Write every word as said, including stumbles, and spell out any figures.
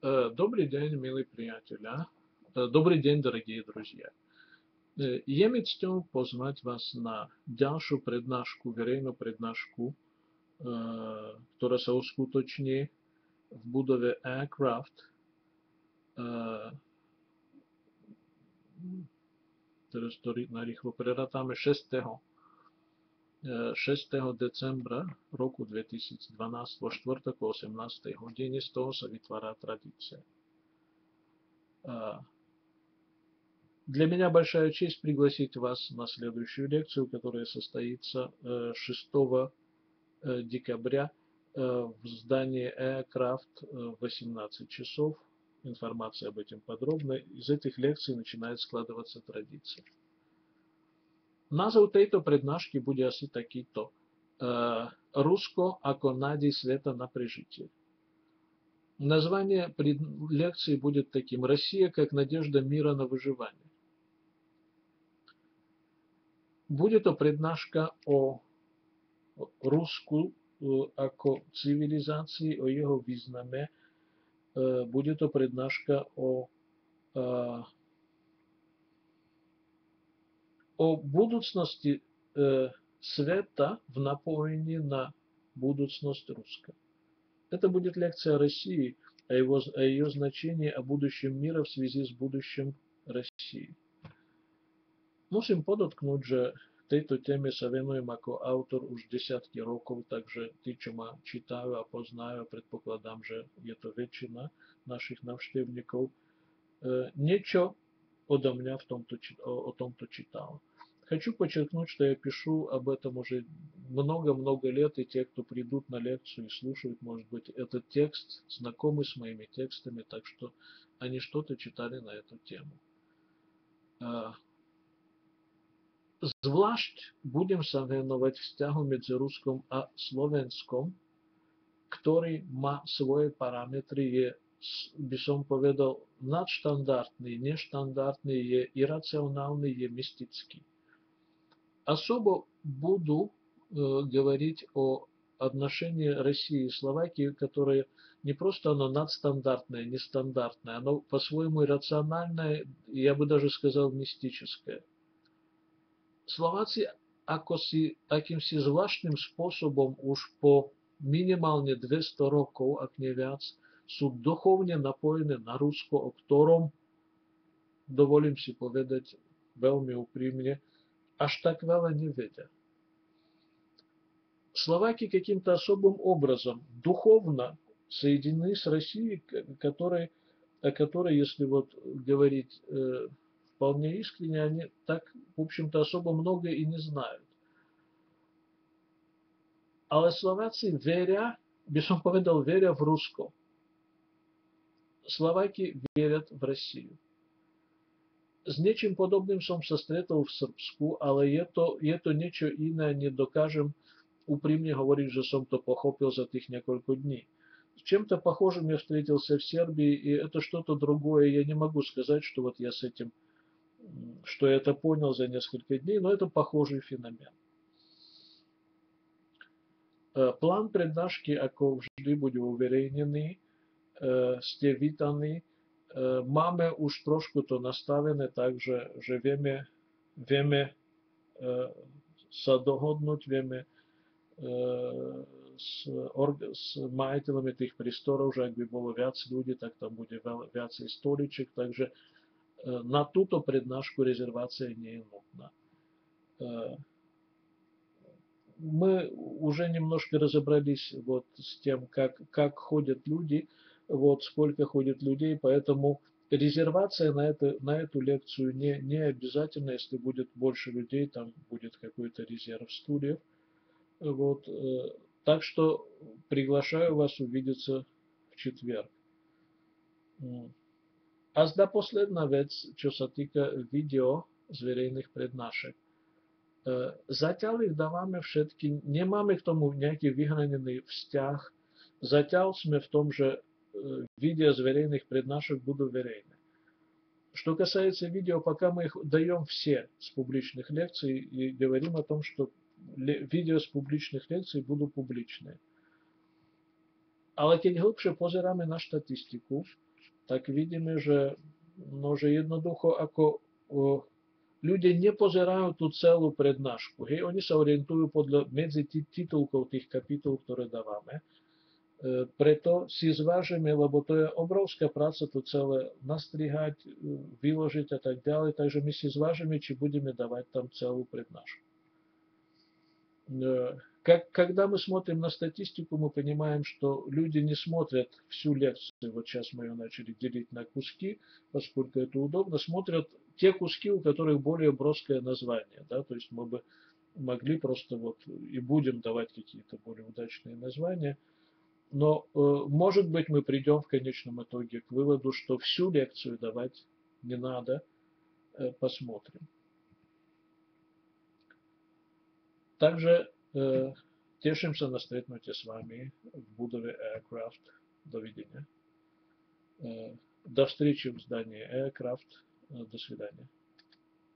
Э, Добрый день, милые приятели. Э, Добрый день, дорогие друзья. Е je mi cťou pozvať vás na ďalšiu prednášku, verejnú prednášku, e, ktorá sa uskutoční v budove Aircraft, e, teraz to narýchlo preratáme, šiesteho šiesteho decembra roku dvetisícdvanásť vo štvrtok o osemnástej hodine. Z toho sa vytvára tradícia. Для меня большая честь пригласить вас на следующую лекцию, которая состоится шестого декабря в здании Aircraft в восемнадцать часов. Информация об этом подробно. Из этих лекций начинает складываться традиция. Názov tejto prednášky bude asi takýto. Rusko ako nádej sveta na prežitie. Название лекции будет таким: Россия как надежда мира на выживание. Bude to prednáška o Rusku ako civilizácii, o jeho význame. Bude to prednáška o, o budúcnosti sveta v napojení на будущность Руска. Это будет лекция о России, о, его, о ее значении, о будущем мира в связи с будущим России. Musím podotknúť, že tejto téme sa venujem ako autor už desiatky rokov, takže tí, čo ma čítajú a poznajú, predpokladám, že je to väčšina našich návštevníkov, niečo odo mňa в tomto, о, о tomto читал. Хочу подчеркнуть, что я пишу об этом уже много-много лет, и те, кто придут на лекцию и слушают, может быть, этот текст знакомы с моими текстами, так что они что-то читали на эту тему. Zvlášť budem sa venovať vzťahu medzi Ruskom a Slovenskom, ktorý má svoje parametry, je, by som povedal, nadštandardný, neštandardný, je iracionálny, je mystický. Особо буду э, говорить о отношении России и Словакии, которое не просто оно надстандартное, нестандартное, оно по-своему иррациональное, я бы даже сказал, мистическое. Slováci ako si, akýmsi zvláštnym spôsobom už po minimálne dvesto rokov, ak nie viac, sú duchovne napojené na Rusko, o ktorom, dovolím si povedať veľmi úprimne, až так veľa nevedia. Словаки каким-то особым образом духовно соединены с Россией, которой, о которой, если вот говорить э, вполне искренне, они так, в общем-то, особо много и не знают. Але Словаci веря, by som povedal, веря в Rusko. Slováky верят в Россию. S niečím podobným som sa stretol v Srbsku, ale je to, je to niečo iné, nedokážem úprimne hovoriť, že som to pochopil за тих несколько дней. С чем-то похожим я встретился в Сербии, и это что-то другое. Я не могу сказать, что вот я с этим, что я это понял за несколько дней, но это похожий феномен. Plán prednášky, ako vždy, bude uverejnený, ste vítaní. Máme už trošku to nastavené tak, že, že vieme, vieme sa dohodnúť, vieme s, s majiteľmi tých priestorov, že ak by bolo viac ľudí, tak tam bude viacej stoličiek, takže na túto prednášku резервация не нужна. Мы уже немножко разобрались вот с тем, как, как ходят люди, вот сколько ходит людей, поэтому резервация на, это, на эту лекцию не, не обязательно, если будет больше людей, там будет какой-то резерв стульев. Вот, так что приглашаю вас увидеться в четверг. A zda posledná vec, čo sa týka video z verejných prednášek. Zatiaľ ich dávame všetky, nemáme k tomu nejaký vyhranený vzťah. Zatiaľ sme v tom, že видео с верейных преднашек будут верейны. Что касается видео, пока мы их даем все с публичных лекций и говорим о том, что видео с публичных лекций будут публичные. Ale keď hlbšie pozeráme na štatistiku, так видимо, że może jednoducho ako o, ludzie nie pozerają tu celu prednášku. Hej, oni sa orientujú podľa medzi titulkov tých kapitol, ktoré dávame. E, preto si zvážime, lebo to je obrovská práca to celé nastrihať, vyložiť a tak ďalej, takže my si zvážime, či budeme dávať tam celú prednášku. Как, когда мы смотрим на статистику, мы понимаем, что люди не смотрят всю лекцию, вот сейчас мы ее начали делить на куски, поскольку это удобно, смотрят те куски, у которых более броское название, да, то есть мы бы могли просто вот и будем давать какие-то более удачные названия, но, э, может быть, мы придем в конечном итоге к выводу, что всю лекцию давать не надо, э, посмотрим. Также э, тешимся на стретнуті з вами в будові Aircraft. Доведення. Э, до встречи в здании Aircraft. До свидания.